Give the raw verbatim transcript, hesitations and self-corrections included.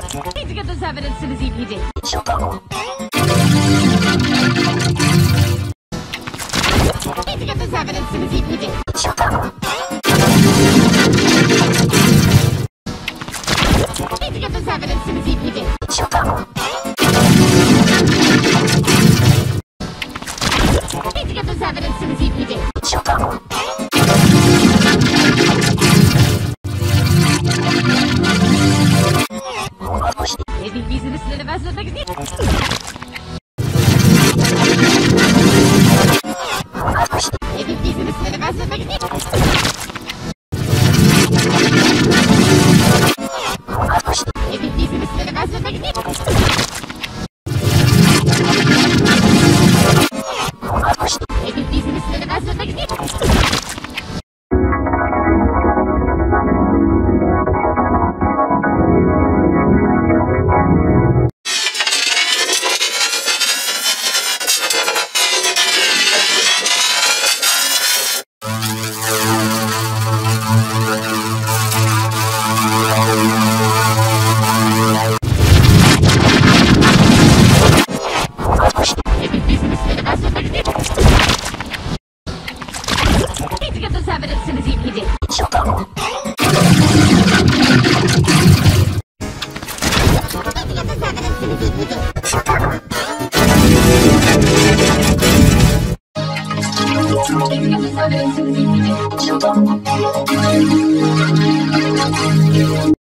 Need to get this evidence to the Z P D. Need to get this evidence to the Z P D. Need to get this evidence to the Z P D. Need to get this evidence to the Z P D. Maybe business in the vessel like this. Maybe business in the vessel like this. Maybe business in the vessel like this. Maybe business in the vessel like this. Need to get this evidence to the Z P D. Need to get this evidence to the Z P D.